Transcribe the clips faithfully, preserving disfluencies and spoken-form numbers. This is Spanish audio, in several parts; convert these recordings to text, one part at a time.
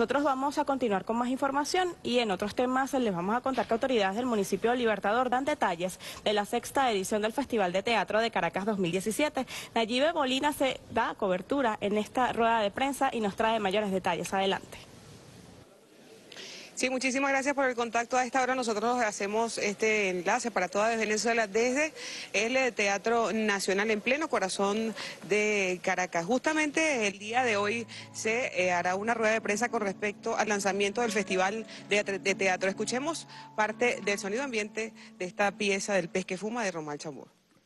Nosotros vamos a continuar con más información y en otros temas les vamos a contar que autoridades del municipio de Libertador dan detalles de la sexta edición del Festival de Teatro de Caracas dos mil diecisiete. Nayibe Molina se da cobertura en esta rueda de prensa y nos trae mayores detalles. Adelante. Sí, muchísimas gracias por el contacto. A esta hora nosotros hacemos este enlace para toda Venezuela desde el Teatro Nacional en pleno corazón de Caracas. Justamente el día de hoy se eh, hará una rueda de prensa con respecto al lanzamiento del Festival de, de Teatro. Escuchemos parte del sonido ambiente de esta pieza del Pez que Fuma de Román Chambó.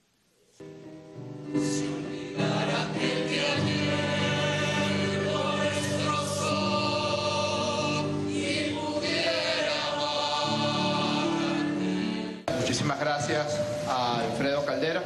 Muchísimas gracias a Alfredo Caldera,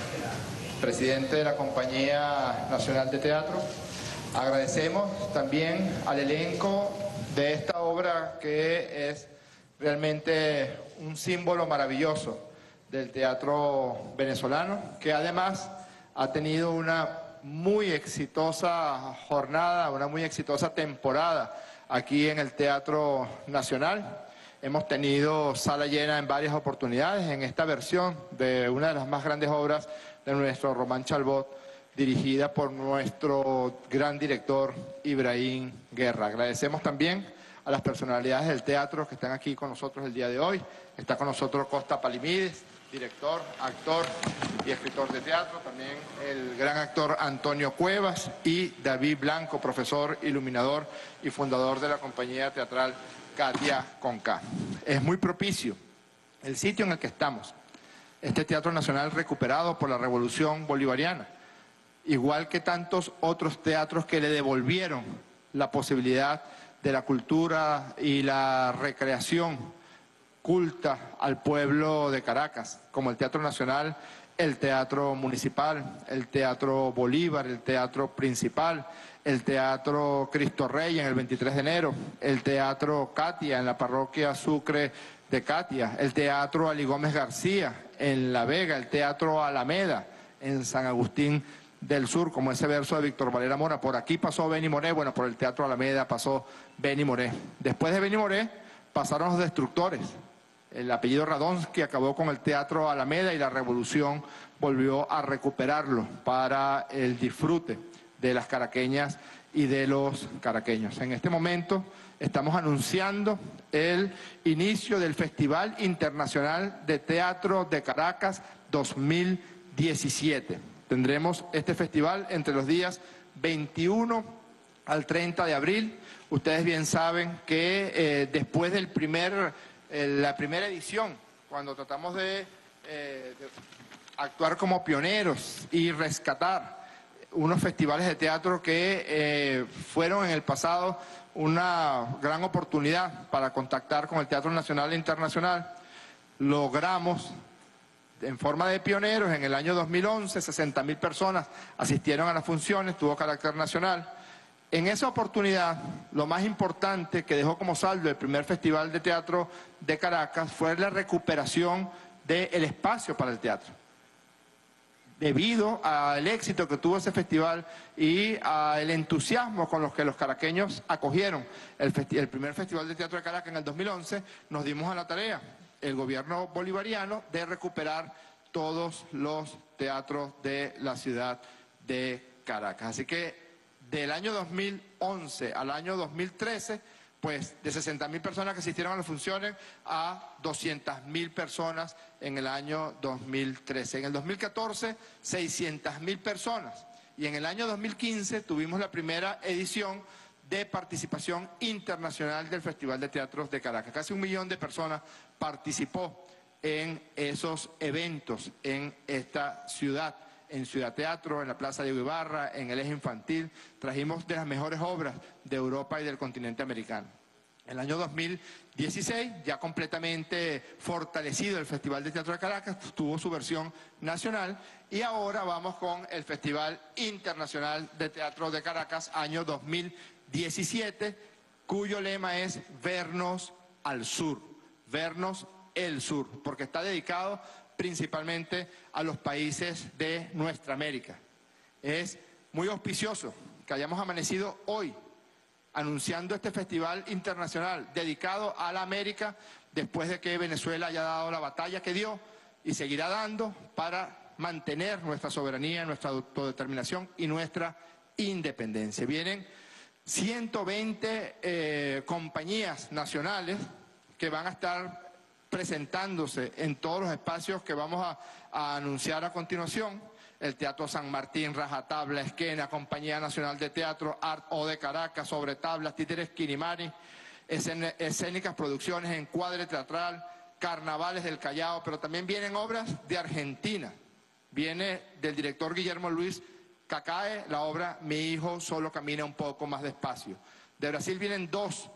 presidente de la Compañía Nacional de Teatro. Agradecemos también al elenco de esta obra que es realmente un símbolo maravilloso del teatro venezolano, que además ha tenido una muy exitosa jornada, una muy exitosa temporada aquí en el Teatro Nacional. Hemos tenido sala llena en varias oportunidades en esta versión de una de las más grandes obras de nuestro Román Chambó, dirigida por nuestro gran director Ibrahim Guerra. Agradecemos también a las personalidades del teatro que están aquí con nosotros el día de hoy. Está con nosotros Costa Palimides, director, actor y escritor de teatro. También el gran actor Antonio Cuevas y David Blanco, profesor, iluminador y fundador de la compañía teatral Katia con K. Es muy propicio el sitio en el que estamos, este Teatro Nacional recuperado por la Revolución Bolivariana, igual que tantos otros teatros que le devolvieron la posibilidad de la cultura y la recreación culta al pueblo de Caracas, como el Teatro Nacional, el Teatro Municipal, el Teatro Bolívar, el Teatro Principal, el Teatro Cristo Rey en el veintitrés de enero, el Teatro Katia en la parroquia Sucre de Katia, el Teatro Ali Gómez García en La Vega, el Teatro Alameda en San Agustín del Sur, como ese verso de Víctor Valera Mora. Por aquí pasó Benny Moré, bueno, por el Teatro Alameda pasó Benny Moré. Después de Benny Moré pasaron los destructores. El apellido Radonsky acabó con el Teatro Alameda y la Revolución volvió a recuperarlo para el disfrute de las caraqueñas y de los caraqueños. En este momento estamos anunciando el inicio del Festival Internacional de Teatro de Caracas dos mil diecisiete. Tendremos este festival entre los días veintiuno al treinta de abril. Ustedes bien saben que eh, después del primer, eh, la primera edición, cuando tratamos de, eh, de actuar como pioneros y rescatar unos festivales de teatro que eh, fueron en el pasado una gran oportunidad para contactar con el Teatro Nacional e Internacional, logramos en forma de pioneros en el año dos mil once, sesenta mil personas asistieron a las funciones, tuvo carácter nacional. En esa oportunidad, lo más importante que dejó como saldo el primer Festival de Teatro de Caracas fue la recuperación del espacio para el teatro. Debido al éxito que tuvo ese festival y al entusiasmo con los que los caraqueños acogieron el, el primer Festival de Teatro de Caracas en el dos mil once, nos dimos a la tarea, el gobierno bolivariano, de recuperar todos los teatros de la ciudad de Caracas. Así que del año dos mil once al año dos mil trece, pues de sesenta mil personas que asistieron a las funciones a doscientas mil personas en el año dos mil trece. En el dos mil catorce, seiscientas mil personas. Y en el año dos mil quince tuvimos la primera edición de participación internacional del Festival de Teatros de Caracas. Casi un millón de personas participó en esos eventos en esta ciudad. En Ciudad Teatro, en la Plaza Diego Ibarra, en el Eje Infantil, trajimos de las mejores obras de Europa y del continente americano. El año dos mil dieciséis, ya completamente fortalecido el Festival de Teatro de Caracas, tuvo su versión nacional y ahora vamos con el Festival Internacional de Teatro de Caracas, año dos mil diecisiete, cuyo lema es Vernos al Sur, vernos el Sur, porque está dedicado principalmente a los países de nuestra América. Es muy auspicioso que hayamos amanecido hoy anunciando este festival internacional dedicado a la América, después de que Venezuela haya dado la batalla que dio y seguirá dando para mantener nuestra soberanía, nuestra autodeterminación y nuestra independencia. Vienen ciento veinte eh, compañías nacionales que van a estar presentándose en todos los espacios que vamos a, a anunciar a continuación. El Teatro San Martín, Rajatabla, Esquena, Compañía Nacional de Teatro, Art O de Caracas, Sobre Tablas, Títeres Quinimari, escénicas producciones, encuadre teatral, carnavales del Callao, pero también vienen obras de Argentina. Viene del director Guillermo Luis Cacae, la obra Mi hijo solo camina un poco más despacio. De Brasil vienen dos,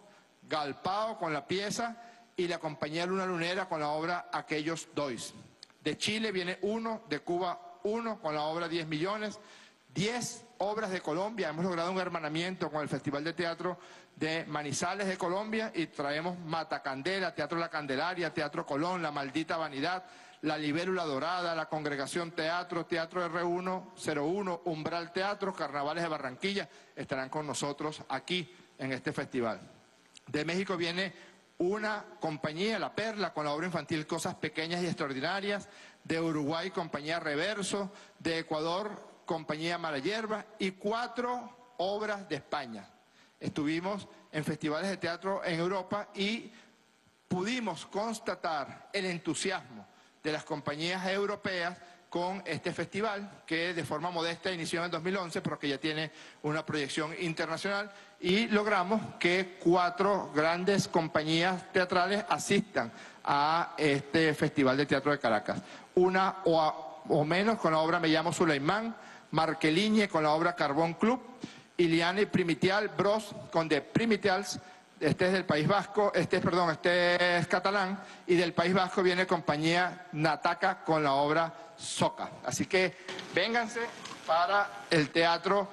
Galpao con la pieza y la compañía Luna Lunera con la obra Aquellos Dois. De Chile viene uno, de Cuba uno con la obra diez millones, diez obras de Colombia. Hemos logrado un hermanamiento con el Festival de Teatro de Manizales de Colombia y traemos Matacandela, Teatro La Candelaria, Teatro Colón, La Maldita Vanidad, La Libélula Dorada, La Congregación Teatro, Teatro R uno cero uno, Umbral Teatro, Carnavales de Barranquilla, estarán con nosotros aquí en este festival. De México viene una compañía, La Perla, con la obra infantil Cosas Pequeñas y Extraordinarias. De Uruguay, compañía Reverso. De Ecuador, compañía Mala Hierba. Y cuatro obras de España. Estuvimos en festivales de teatro en Europa y pudimos constatar el entusiasmo de las compañías europeas con este festival, que de forma modesta inició en el dos mil once, pero que ya tiene una proyección internacional, y logramos que cuatro grandes compañías teatrales asistan a este Festival de Teatro de Caracas. Una o, a, o menos con la obra Me llamo Suleimán, Marqueliñe con la obra Carbón Club, Iliana y Primitial Bros con The Primitials. Este es del País Vasco, este es, perdón, este es catalán, y del País Vasco viene compañía Nataca con la obra Soca. Así que vénganse para el teatro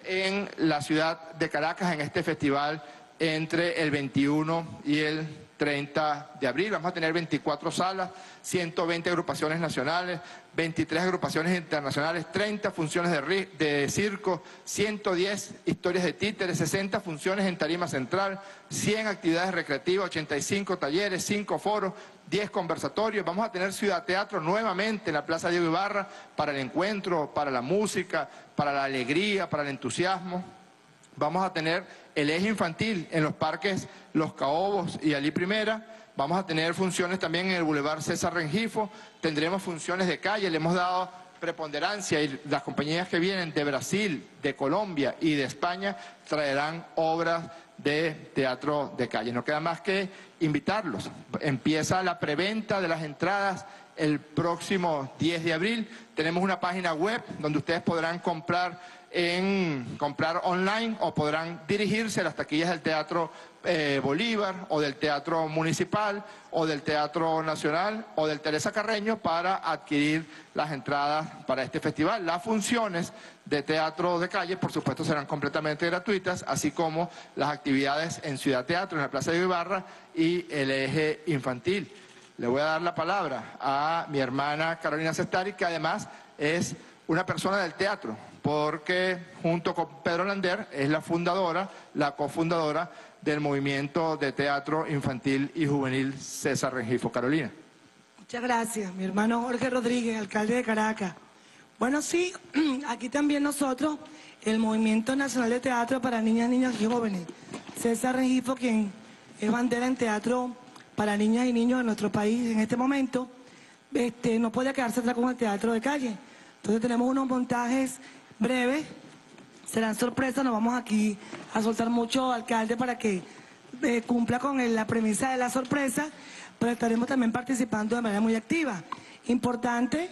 en la ciudad de Caracas en este festival entre el veintiuno y el treinta de abril. Vamos a tener veinticuatro salas, ciento veinte agrupaciones nacionales, veintitrés agrupaciones internacionales, treinta funciones de, de circo, ciento diez historias de títeres, sesenta funciones en tarima central, cien actividades recreativas, ochenta y cinco talleres, cinco foros, diez conversatorios. Vamos a tener Ciudad Teatro nuevamente en la Plaza Diego Ibarra para el encuentro, para la música, para la alegría, para el entusiasmo. Vamos a tener el eje infantil en los parques Los Caobos y Alí Primera. Vamos a tener funciones también en el Boulevard César Rengifo. Tendremos funciones de calle. Le hemos dado preponderancia y las compañías que vienen de Brasil, de Colombia y de España traerán obras de teatro de calle. No queda más que invitarlos. Empieza la preventa de las entradas el próximo diez de abril. Tenemos una página web donde ustedes podrán comprar en comprar online o podrán dirigirse a las taquillas del Teatro eh, Bolívar o del Teatro Municipal o del Teatro Nacional o del Teresa Carreño para adquirir las entradas para este festival. Las funciones de teatro de calle, por supuesto, serán completamente gratuitas, así como las actividades en Ciudad Teatro, en la Plaza de Ibarra y el eje infantil. Le voy a dar la palabra a mi hermana Carolina Cestari, que además es una persona del teatro, porque junto con Pedro Lander es la fundadora, la cofundadora del movimiento de teatro infantil y juvenil César Rengifo. Carolina. Muchas gracias, mi hermano Jorge Rodríguez, alcalde de Caracas. Bueno, sí, aquí también nosotros, el Movimiento Nacional de Teatro para Niñas, Niños y Jóvenes, César Rengifo, quien es bandera en teatro para niñas y niños en nuestro país en este momento, este, no puede quedarse atrás con el teatro de calle. Entonces tenemos unos montajes breves, serán sorpresas, nos vamos aquí a soltar mucho, alcalde, para que eh, cumpla con el, la premisa de la sorpresa, pero estaremos también participando de manera muy activa. Importante,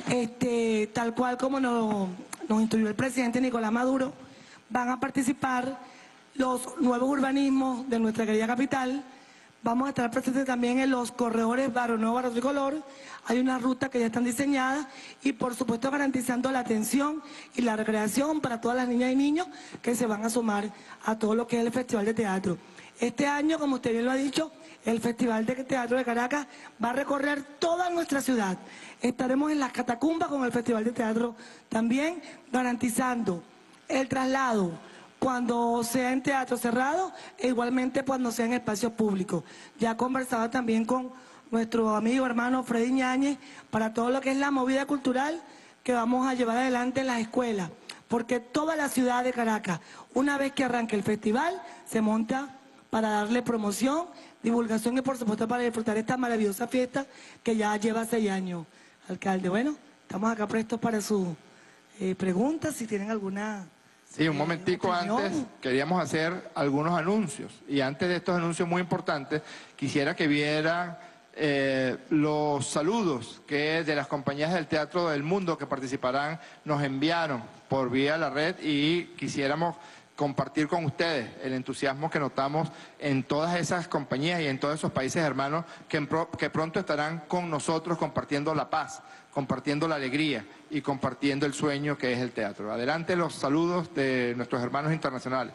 este, tal cual como nos, nos instruyó el presidente Nicolás Maduro, van a participar los nuevos urbanismos de nuestra querida capital. Vamos a estar presentes también en los corredores Barrio Nuevo, Barrio Tricolor. Hay unas rutas que ya están diseñadas y, por supuesto, garantizando la atención y la recreación para todas las niñas y niños que se van a sumar a todo lo que es el Festival de Teatro. Este año, como usted bien lo ha dicho, el Festival de Teatro de Caracas va a recorrer toda nuestra ciudad. Estaremos en las catacumbas con el Festival de Teatro también, garantizando el traslado cuando sea en teatro cerrado e igualmente cuando sea en espacios públicos. Ya he conversado también con nuestro amigo hermano Freddy Ñáñez para todo lo que es la movida cultural que vamos a llevar adelante en las escuelas, porque toda la ciudad de Caracas, una vez que arranque el festival, se monta para darle promoción, divulgación y por supuesto para disfrutar esta maravillosa fiesta que ya lleva seis años, alcalde. Bueno, estamos acá prestos para sus eh, preguntas, si tienen alguna... Sí, un momentico antes queríamos hacer algunos anuncios y antes de estos anuncios muy importantes quisiera que vieran eh, los saludos que de las compañías del Teatro del Mundo que participarán nos enviaron por vía la red y quisiéramos compartir con ustedes el entusiasmo que notamos en todas esas compañías y en todos esos países hermanos que, en pro, que pronto estarán con nosotros compartiendo la paz, compartiendo la alegría y compartiendo el sueño que es el teatro. Adelante los saludos de nuestros hermanos internacionales.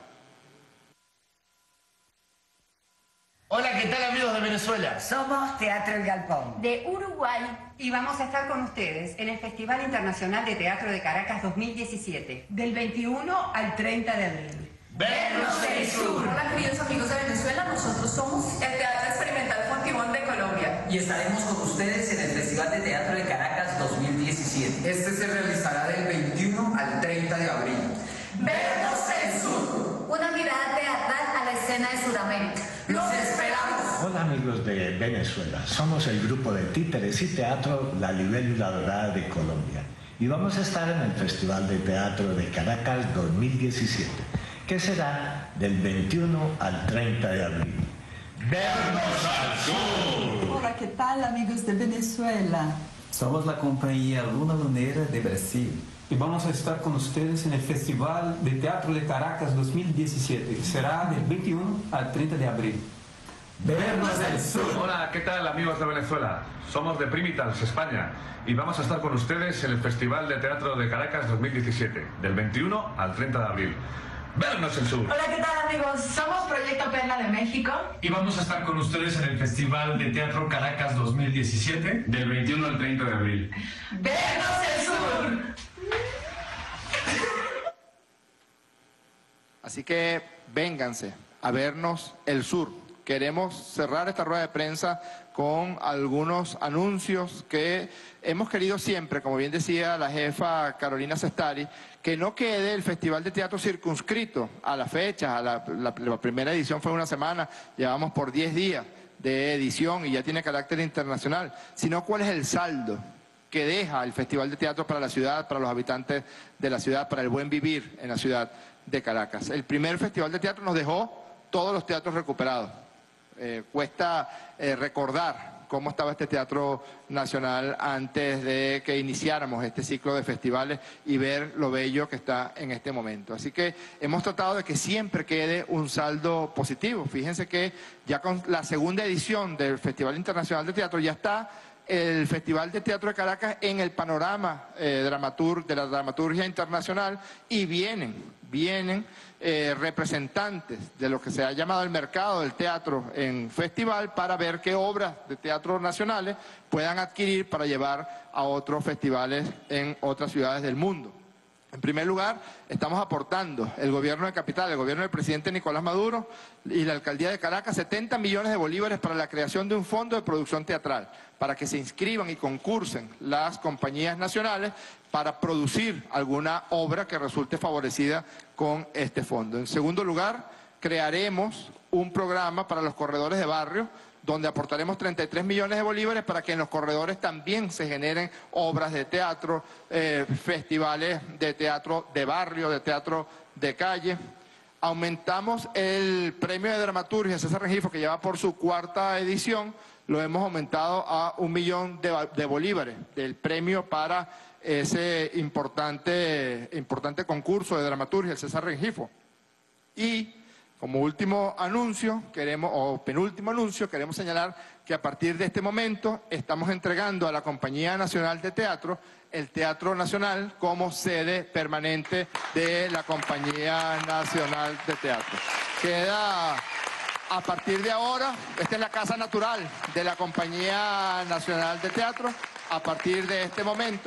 Hola, ¿qué tal amigos de Venezuela? Somos Teatro El Galpón. De Uruguay. Y vamos a estar con ustedes en el Festival Internacional de Teatro de Caracas dos mil diecisiete. Del veintiuno al treinta de abril. ¡Vernos del sur! Hola queridos amigos de Venezuela, nosotros somos el Teatro Experimental Fontibón de Colombia. Y estaremos con ustedes en el Festival de Teatro de Caracas dos mil diecisiete. Este se realizará del veintiuno al treinta de abril. ¡Vernos del sur! Una mirada teatral a la escena de Sudamérica. ¡Los esperamos! Hola amigos de Venezuela, somos el grupo de títeres y teatro La Libélula Dorada de Colombia y vamos a estar en el Festival de Teatro de Caracas dos mil diecisiete, que será del veintiuno al treinta de abril. ¡Vernos al sur! Hola, ¿qué tal amigos de Venezuela? Somos la compañía Luna Lunera de Brasil. Y vamos a estar con ustedes en el Festival de Teatro de Caracas dos mil diecisiete, que será del veintiuno al treinta de abril. ¡Vernos del sur! Hola, ¿qué tal amigos de Venezuela? Somos de Primitals, España, y vamos a estar con ustedes en el Festival de Teatro de Caracas dos mil diecisiete, del veintiuno al treinta de abril. ¡Vernos el sur! Hola, ¿qué tal amigos? Somos Proyecto Perla de México. Y vamos a estar con ustedes en el Festival de Teatro Caracas dos mil diecisiete, del veintiuno al treinta de abril. ¡Vernos el sur! Así que vénganse a vernos el sur. Queremos cerrar esta rueda de prensa con algunos anuncios que hemos querido siempre, como bien decía la jefa Carolina Sestari, que no quede el Festival de Teatro circunscrito a la fecha. A la, la, la primera edición fue una semana, llevamos por diez días de edición y ya tiene carácter internacional, sino cuál es el saldo que deja el Festival de Teatro para la ciudad, para los habitantes de la ciudad, para el buen vivir en la ciudad de Caracas. El primer Festival de Teatro nos dejó todos los teatros recuperados. Eh, cuesta eh, recordar cómo estaba este Teatro Nacional antes de que iniciáramos este ciclo de festivales y ver lo bello que está en este momento. Así que hemos tratado de que siempre quede un saldo positivo. Fíjense que ya con la segunda edición del Festival Internacional de Teatro ya está el Festival de Teatro de Caracas en el panorama eh, dramatur de la dramaturgia internacional y vienen, vienen eh, representantes de lo que se ha llamado el mercado del teatro en festival para ver qué obras de teatro nacionales puedan adquirir para llevar a otros festivales en otras ciudades del mundo. En primer lugar, estamos aportando el gobierno de Capital, el gobierno del presidente Nicolás Maduro y la alcaldía de Caracas, setenta millones de bolívares para la creación de un fondo de producción teatral, para que se inscriban y concursen las compañías nacionales para producir alguna obra que resulte favorecida con este fondo. En segundo lugar, crearemos un programa para los corredores de barrio, donde aportaremos treinta y tres millones de bolívares para que en los corredores también se generen obras de teatro, eh, festivales de teatro de barrio, de teatro de calle. Aumentamos el premio de dramaturgia César Rengifo, que lleva por su cuarta edición, lo hemos aumentado a un millón de, de bolívares del premio para ese importante, importante concurso de dramaturgia, el César Rengifo. Y como último anuncio, queremos, o penúltimo anuncio, queremos señalar que a partir de este momento estamos entregando a la Compañía Nacional de Teatro el Teatro Nacional como sede permanente de la Compañía Nacional de Teatro. Queda a partir de ahora, esta es la casa natural de la Compañía Nacional de Teatro, a partir de este momento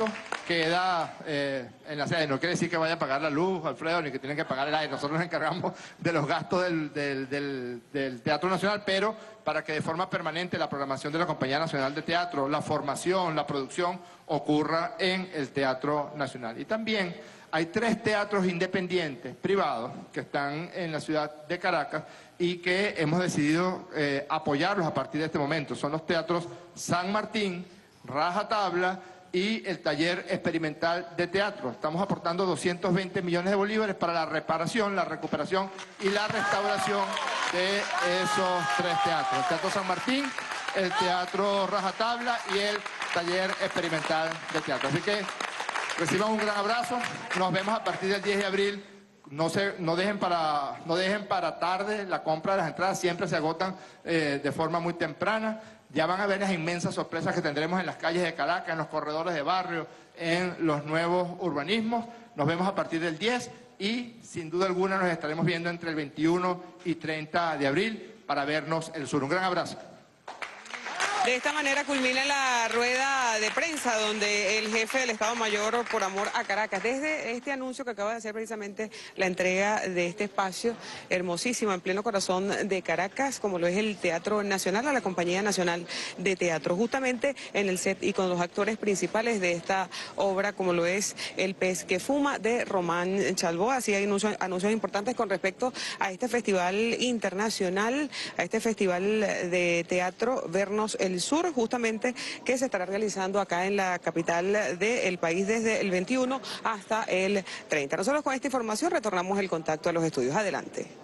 queda eh, en la sede. No quiere decir que vaya a pagar la luz, Alfredo, ni que tienen que pagar el aire. Nosotros nos encargamos de los gastos del, del, del, del Teatro Nacional, pero para que de forma permanente la programación de la Compañía Nacional de Teatro, la formación, la producción, ocurra en el Teatro Nacional. Y también hay tres teatros independientes, privados, que están en la ciudad de Caracas y que hemos decidido eh, apoyarlos a partir de este momento. Son los teatros San Martín, Raja Tabla y el Taller Experimental de Teatro. Estamos aportando doscientos veinte millones de bolívares para la reparación, la recuperación y la restauración de esos tres teatros. El Teatro San Martín, el Teatro Raja Tabla y el Taller Experimental de Teatro. Así que reciban un gran abrazo. Nos vemos a partir del diez de abril. No, se, no, dejen para, no dejen para tarde la compra de las entradas. Siempre se agotan eh, de forma muy temprana. Ya van a ver las inmensas sorpresas que tendremos en las calles de Caracas, en los corredores de barrio, en los nuevos urbanismos. Nos vemos a partir del diez y sin duda alguna nos estaremos viendo entre el veintiuno y treinta de abril para vernos el sur. Un gran abrazo. De esta manera culmina la rueda de prensa donde el jefe del Estado Mayor por Amor a Caracas, desde este anuncio que acaba de hacer precisamente la entrega de este espacio hermosísimo en pleno corazón de Caracas, como lo es el Teatro Nacional, a la Compañía Nacional de Teatro, justamente en el set y con los actores principales de esta obra, como lo es El pez que fuma, de Román Chalbaud. Así hay anuncios, anuncios importantes con respecto a este festival internacional, a este festival de teatro Vernos el Sur, justamente que se estará realizando acá en la capital del país desde el veintiuno hasta el treinta. Nosotros con esta información retornamos el contacto a los estudios. Adelante.